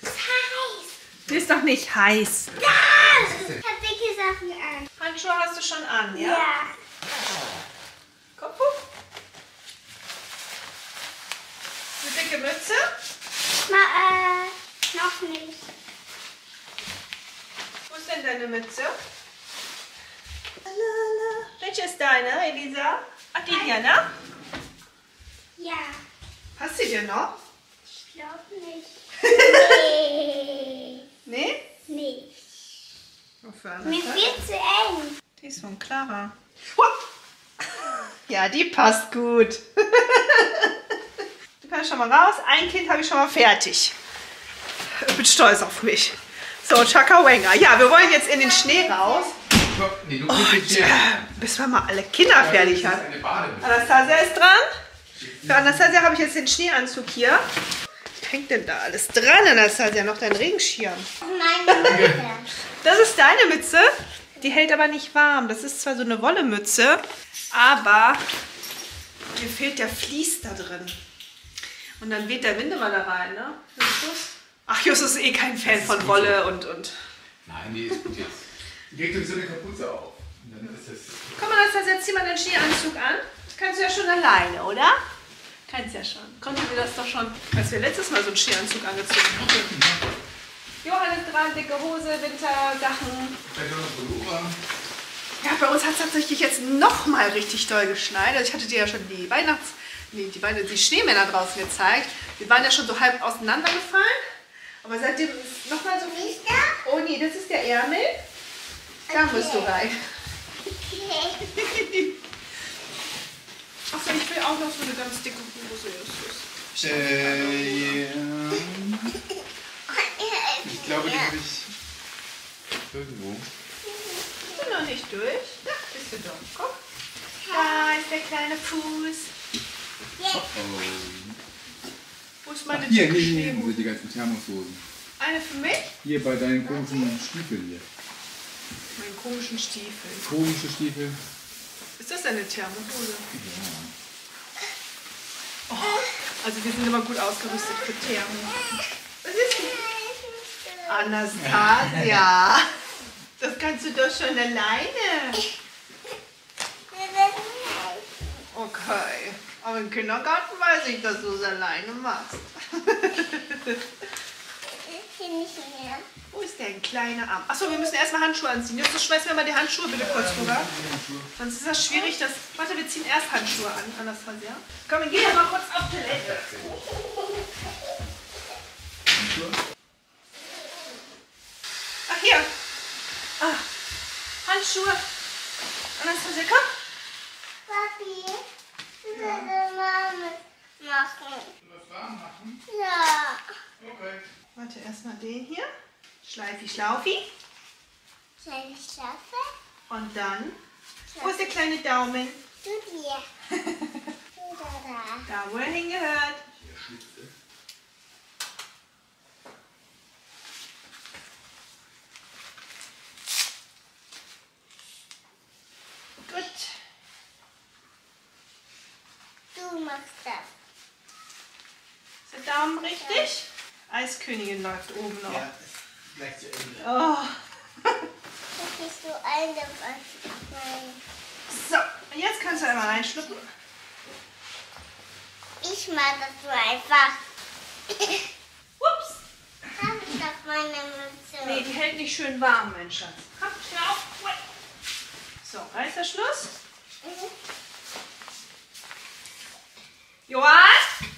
Ist heiß. Die ist doch nicht heiß. Ja! Ich hab dicke Sachen an. Handschuhe hast du schon an, ja? Ja. Kopf hoch. Eine dicke Mütze. Noch nicht. Wo ist denn deine Mütze? Welche ist deine, Elisa? Ach, die hier, ne? Ja. Passt sie dir noch? Ich glaube nicht. Nee. Nee? Nee. Wofür Mir viel zu eng. Die ist von Clara. Ja, die passt gut. Du kannst schon mal raus. Ein Kind habe ich schon mal fertig. Ich bin stolz auf mich. So, Chaka-Wenga. Ja, wir wollen jetzt in den Schnee raus. Nee, du kriegst Bis wir mal alle Kinder fertig haben. Anastasia ist dran. Für Anastasia habe ich jetzt den Schneeanzug hier. Was hängt denn da alles dran, Anastasia? Noch dein Regenschirm. Meine Mütze. Das ist deine Mütze. Die hält aber nicht warm. Das ist zwar so eine Wollemütze, aber mir fehlt der Vlies da drin. Und dann weht der Wind immer da rein, ne? Justus? Ach, Justus ist eh kein Fan von Wolle und. Nein, die ist gut jetzt. Die kriegt sowieso eine Kapuze auf. Und dann ist das. Komm mal, Anastasia, zieh mal den Schneeanzug an. Das kannst du ja schon alleine, oder? Kannst ja schon. Konnten wir das doch schon, als wir letztes Mal so einen Schneeanzug angezogen haben. Johannes dran, dicke Hose, Wintersachen. Ja, bei uns hat es tatsächlich jetzt noch mal richtig doll geschneit. Also ich hatte dir ja schon die die Schneemänner draußen gezeigt. Die waren ja schon so halb auseinandergefallen. Aber seitdem ist noch mal so viel. Oh nee, das ist der Ärmel. Da musst du rein. Achso, ich will auch noch so eine ganz dicke Hose. Ich glaube, die habe ich irgendwo. Ich bin noch nicht durch. Da bist du doch. Guck. Da ist der kleine Fuß. Oh. Wo ist meine Hier dicke sind Schneehose? die ganzen Thermoshosen. Eine für mich? Hier bei deinen komischen Stiefeln hier. Meinen komischen Stiefel. Komische Stiefel. Ist das eine Thermohose? Oh, also wir sind immer gut ausgerüstet für Thermo. Was ist denn? Anastasia. Das kannst du doch schon alleine. Okay. Aber im Kindergarten weiß ich, dass du es alleine machst. Wo ist der kleine Arm? Achso, wir müssen erstmal Handschuhe anziehen. Jetzt schmeißen wir mal die Handschuhe bitte kurz rüber. Sonst ist das schwierig. Warte, wir ziehen erst Handschuhe an, Anastasia. Komm, wir gehen mal kurz auf Toilette. Ach, hier. Handschuhe. Anastasia, komm. Papi, ich will Mama machen. Was warm machen? Ja. Okay. Warte, erstmal den hier. Schleifi, Schlaufi. Soll ich schaffen? Und dann. Wo ist der kleine Daumen? Du dir. Du da. Da, wo er hingehört. Hier Schlitze. Gut. Du machst das. Ist der Daumen richtig? Eiskönigin läuft oben noch. Ja, ist gleich zu Ende. Oh. Das bist du eine So, und jetzt kannst du einmal reinschlucken. Ich mach das so einfach. Ups. Hab ich doch meine Mütze. Nee, die hält nicht schön warm, mein Schatz. Komm, schnell auf. So, Reißverschluss. Johann?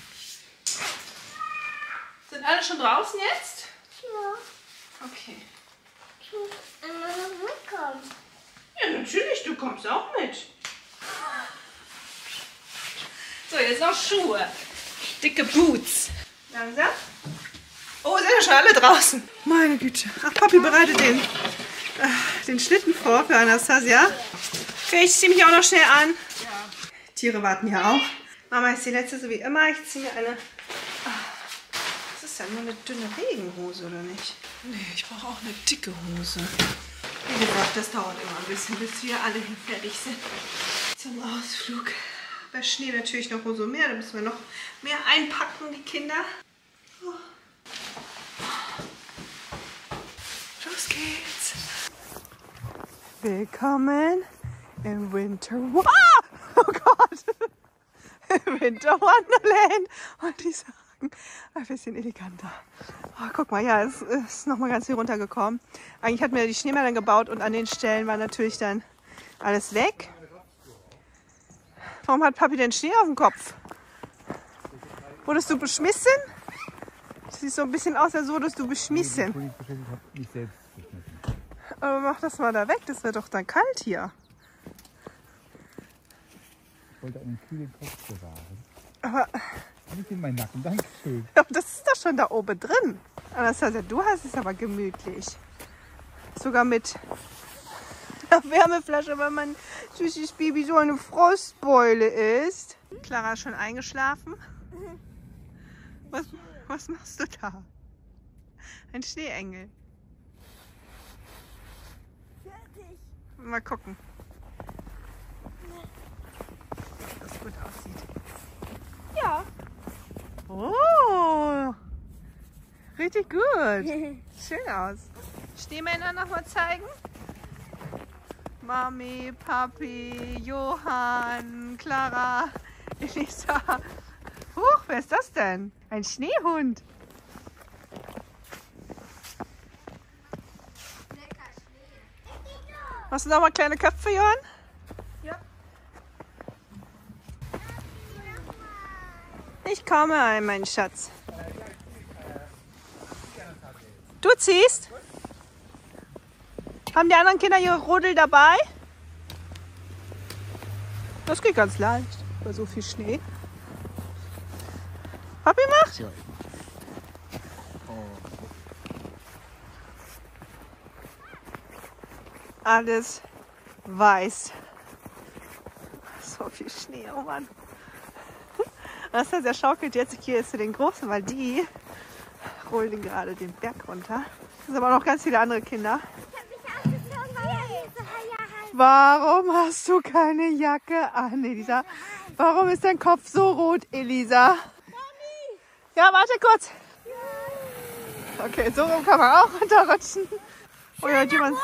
Sind alle schon draußen jetzt? Ja. Okay. Ich muss einmal noch mitkommen. Ja, natürlich, du kommst auch mit. So, jetzt noch Schuhe. Dicke Boots. Langsam. Oh, sind ja schon alle draußen. Meine Güte. Ach, Papi bereitet den Schlitten vor für Anastasia. Okay, ich ziehe mich auch noch schnell an. Ja. Tiere warten hier auch. Mama ist die letzte, so wie immer. Ich ziehe mir eine... Das ist ja nur eine dünne Regenhose, oder nicht? Nee, ich brauche auch eine dicke Hose. Wie gesagt, das dauert immer ein bisschen, bis wir alle hier fertig sind. Zum Ausflug. Bei Schnee natürlich noch umso mehr. Da müssen wir noch mehr einpacken, die Kinder. Oh. Willkommen im Winter... Oh Gott! Im Winter Wonderland. Und die sagen, ein bisschen eleganter. Oh, guck mal, ja, es ist nochmal ganz viel runtergekommen. Eigentlich hatten wir die Schneemann gebaut und an den Stellen war natürlich dann alles weg. Warum hat Papi denn Schnee auf dem Kopf? Wurdest du beschmissen? Sieht so ein bisschen aus, als würdest du beschmissen. Aber mach das mal da weg, das wird doch dann kalt hier. Ich wollte einen kühlen Kopf bewahren. Aber Nicht in meinen Nacken, Dankeschön. das ist doch schon da oben drin. Anastasia, du hast es aber gemütlich. Sogar mit einer Wärmeflasche, weil mein süßes Baby so eine Frostbeule ist. Clara ist schon eingeschlafen. Was machst du da? Ein Schneeengel. Mal gucken. Ob das gut aussieht. Ja. Oh, richtig gut. Schön aus. Schneemänner nochmal zeigen. Mami, Papi, Johann, Clara, Elisa. Huch, wer ist das denn? Ein Schneehund. Hast du noch mal kleine Köpfe, Johann? Ja. Ich komme, mein Schatz. Du ziehst? Haben die anderen Kinder ihre Rodel dabei? Das geht ganz leicht bei so viel Schnee. Papi macht? Ja. Alles weiß. So viel Schnee, oh Mann. Das heißt, er schaukelt jetzt hier zu den Großen, weil die rollen gerade den Berg runter. Es sind aber noch ganz viele andere Kinder. Warum hast du keine Jacke an, Elisa? Warum ist dein Kopf so rot, Elisa? Ja, warte kurz. Okay, so rum kann man auch runterrutschen. Oh ja, jemand.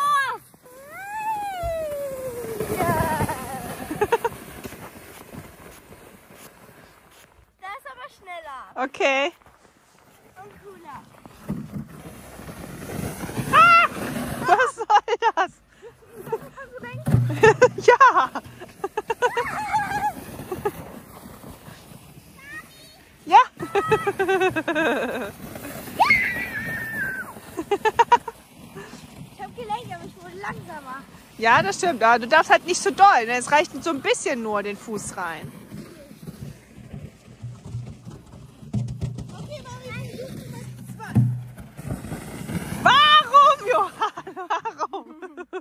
Das ist aber schneller Okay. und cooler. Was soll das? Ja. Ja. Ich habe gelenkt, aber ich wurde langsamer. Ja, das stimmt. Aber du darfst halt nicht so doll. Ne? Es reicht so ein bisschen nur den Fuß rein. Okay, Mami, du bist 2. Warum, Johann? Warum?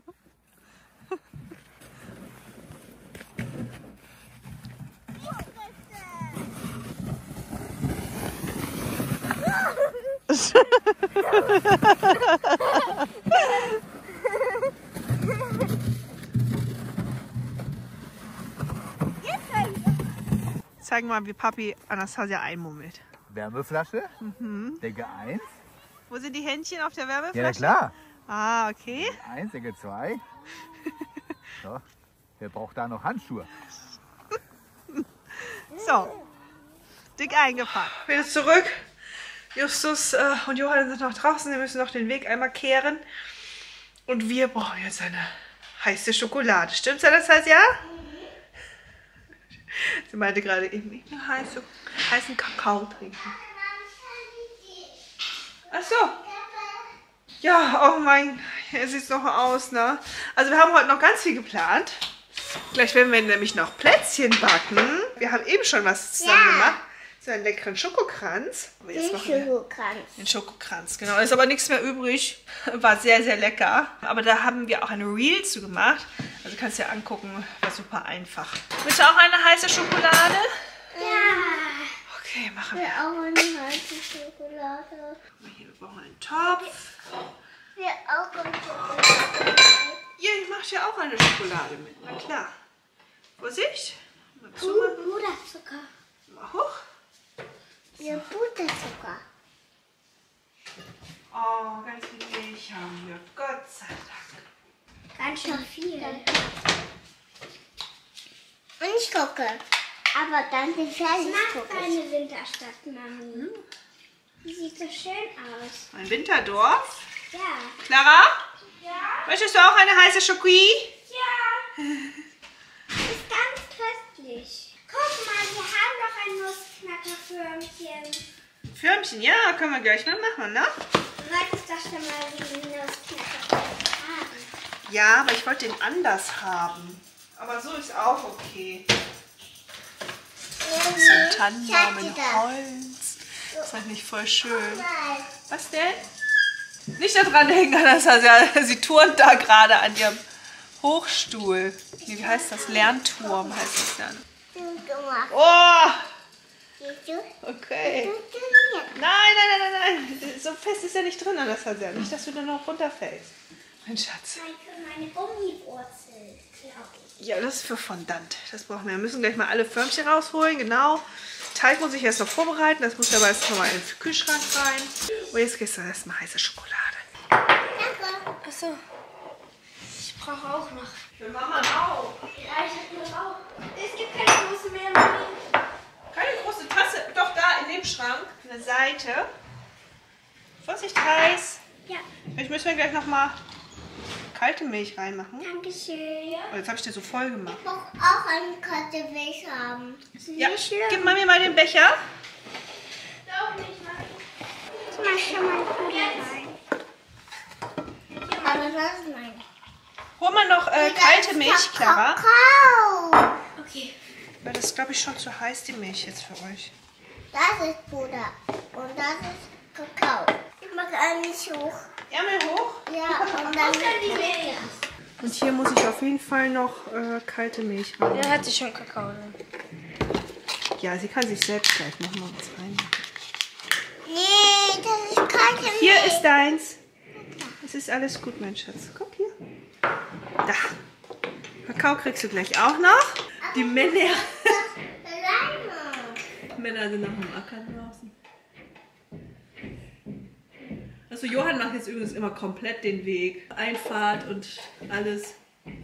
Zeigen mal, wie Papi Anastasia einmummelt. Wärmeflasche, Decke 1. Wo sind die Händchen auf der Ja, na Wärmeflasche? klar. Ah, okay. 1, Decke 2. So, wer braucht da noch Handschuhe? So, dick eingepackt. Wieder zurück. Justus und Johann sind noch draußen. Sie müssen noch den Weg einmal kehren. Und wir brauchen jetzt eine heiße Schokolade. Stimmt's, Anastasia? Sie meinte gerade eben, ich will heißen Kakao trinken. Ach so. Ja, oh mein, hier sieht es noch aus, ne? Also wir haben heute noch ganz viel geplant. Gleich werden wir nämlich noch Plätzchen backen. Wir haben eben schon was zusammen gemacht. So einen leckeren Schokokranz. Aber jetzt machen wir den Schokokranz, genau. Ist aber nichts mehr übrig. War sehr, sehr lecker. Aber da haben wir auch eine Reel zu gemacht. Also kannst du dir angucken, war super einfach. Willst du auch eine heiße Schokolade? Ja. Okay, machen wir. Wir auch eine heiße Schokolade. Guck mal hier, wir brauchen einen Topf. Wir auch eine Schokolade. Ja, ich mache ja auch eine Schokolade mit. Na klar. Vorsicht. Mal zu. Puderzucker. Mal hoch. Wir Puderzucker. Oh, ganz wenig haben wir. Gott sei Dank. Ganz schön viel. Und ich gucke. Aber dann die Fernsehen. Ich mag keine Winterstadt, Mami. Die sieht so schön aus. Ein Winterdorf. Ja. Clara, Ja. möchtest du auch eine heiße Schoki? Ja. Ist ganz köstlich. Guck mal, wir haben doch ein Nussknackerförmchen. Förmchen, ja, können wir gleich mal machen, ne? Du wolltest doch schon mal die Nussknackerförmchen haben. Ja, aber ich wollte den anders haben. Aber so ist auch okay. So ein Tannenbaum in Holz. Das ist eigentlich voll schön. Was denn? Nicht da dran hängen, Anastasia. Sie turnt da gerade an ihrem Hochstuhl. Nee, wie heißt das? Lernturm heißt das dann. Oh! Okay. Nein. So fest ist er nicht drin, Anastasia. Nicht, dass du dann noch runterfällst. Mein Schatz. Meine Gummiwurzel, glaube ich. Ja, das ist für Fondant. Das brauchen wir. Wir müssen gleich mal alle Förmchen rausholen, genau. Teig muss ich erst noch vorbereiten. Das muss aber erst noch mal in den Kühlschrank rein. Und jetzt kriegst du erstmal heiße Schokolade. Danke. Achso. Ich brauche auch noch. Für Mama auch. Ja, ich habe noch auch. Es gibt keine große mehr, Mami. Keine große Tasse. Doch, da in dem Schrank. An der Seite. Vorsicht, heiß. Ja. Ich müssen wir gleich noch mal kalte Milch reinmachen. Dankeschön. Oh, jetzt habe ich dir so voll gemacht. Ich brauche auch eine kalte Milch haben. Ja, gib Mami mal den Becher. Auch nicht, Mami. Ich mach schon mal Puder rein. Aber das ist meine. Hol mal noch kalte Milch, Clara. Kakao. Okay. Weil das ist, glaube ich, schon zu heiß, die Milch jetzt für euch. Das ist Puder. Und das ist Kakao. Ich mache eigentlich hoch. Ärmel hoch. Ja, und dann die Milch. Und hier muss ich auf jeden Fall noch kalte Milch rein. Da hat sie schon Kakao drin. Ja, sie kann sich selbst gleich noch mal was rein. Nee, das ist kalte Milch. Hier ist deins. Es ist alles gut, mein Schatz. Guck hier. Da. Kakao kriegst du gleich auch noch. Die Männer. Männer sind noch am Acker draußen. Also Johann macht jetzt übrigens immer komplett den Weg. Einfahrt und alles.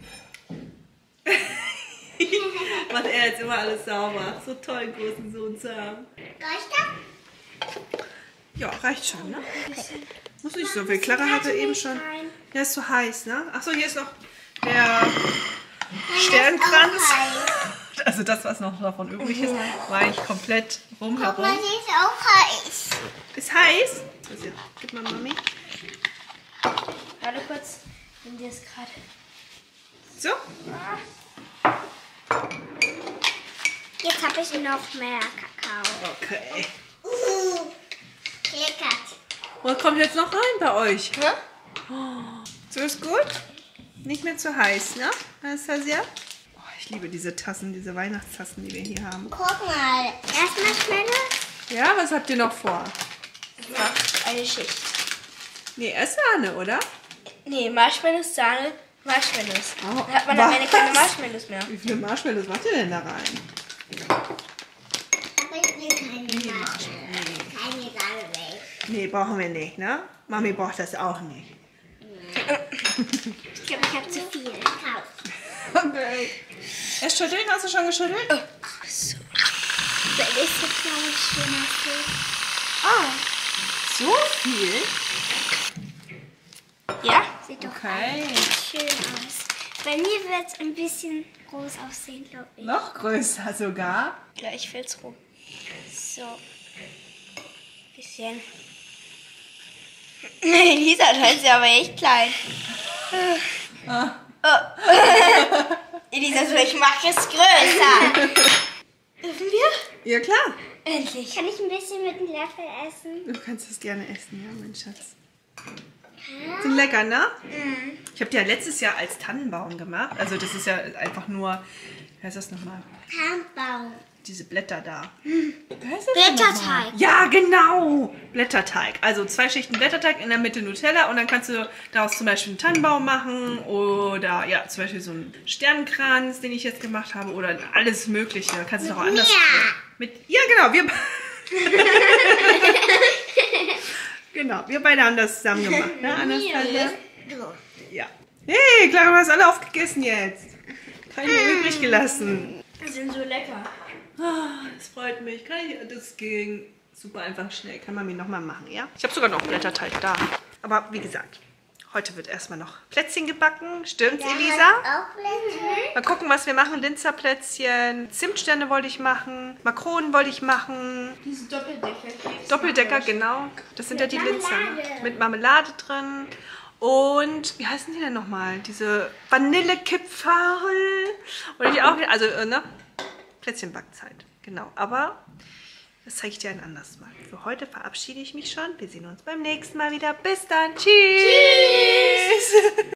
Macht er jetzt immer alles sauber. So toll, einen großen Sohn zu haben. Reicht das? Ja, reicht schon, ne? Muss nicht so viel. Clara hatte eben schon... Ja, ist zu heiß, ne? Achso, hier ist noch der Sternkranz. Also das, was noch davon übrig ist, war eigentlich komplett Guck mal, rumherum. die ist auch heiß. Ist heiß? Gib mal Mami. Warte kurz. Nimm dir es gerade. So. Jetzt habe ich noch mehr Kakao. Okay. Leckert. Was kommt jetzt noch rein bei euch? Hä? So ist gut? Nicht mehr zu heiß, ne? Anastasia? Oh, ich liebe diese Tassen, diese Weihnachtstassen, die wir hier haben. Guck mal. Erstmal schneller. Ja, was habt ihr noch vor? Eine Schicht. Nee, erst Sahne, oder? Nee, Marshmallows, Sahne, Marshmallows. Oh, Dann hat man am Ende keine was? Marshmallows mehr. Wie viele Marshmallows macht ihr denn da rein? Aber ich will keine Marshmallows. Keine Sahne mehr. Nee, brauchen wir nicht, ne? Mami braucht das auch nicht. Ich glaube, ich habe zu viel gekauft. Okay. Erst schütteln? Hast du schon geschüttelt? So. Das ist jetzt, glaube ich, schöner Film. Ah, so viel? Ja? Sieht doch Okay. schön aus. Bei mir wird es ein bisschen groß aussehen, glaube ich. Noch größer sogar. Gleich fällt's rum. So. Bisschen. Lisa, das ist ja aber echt klein. Elisa, so, ich mache es größer. Dürfen wir? Ja, klar. Endlich. Kann ich ein bisschen mit dem Löffel essen? Du kannst das gerne essen, ja, mein Schatz. Sind lecker, ne? Ich habe die ja letztes Jahr als Tannenbaum gemacht. Also das ist ja einfach nur, wie heißt das nochmal? Tannenbaum. Diese Blätter da. Wie heißt das denn Blätterteig. nochmal? Ja, genau. Blätterteig. Also 2 Schichten Blätterteig, in der Mitte Nutella und dann kannst du daraus zum Beispiel einen Tannenbaum machen oder ja, zum Beispiel so einen Sternenkranz, den ich jetzt gemacht habe oder alles Mögliche. Da kannst du noch anders. Ja, genau. Genau, wir beide haben das zusammen gemacht, ne, Anastasia? Ja. Hey, Clara, du hast alle aufgegessen jetzt. Keine übrig gelassen. Die sind so lecker. Das freut mich. Das ging super einfach schnell. Kann man mir nochmal machen, ja? Ich habe sogar noch Blätterteig da. Aber wie gesagt, heute wird erstmal noch Plätzchen gebacken. Stimmt's, Elisa? Auch Plätzchen. Mal gucken, was wir machen. Linzerplätzchen, Zimtsterne wollte ich machen, Makronen wollte ich machen. Diese Doppeldecker. Doppeldecker, genau. Das sind ja die Linzer. Marmelade. Mit Marmelade drin. Und, wie heißen die denn nochmal? Diese Vanillekipferl. Und ich auch, also, ne? Plätzchenbackzeit. Genau. Aber das zeige ich dir ein anderes Mal. Für heute verabschiede ich mich schon. Wir sehen uns beim nächsten Mal wieder. Bis dann. Tschüss. Tschüss.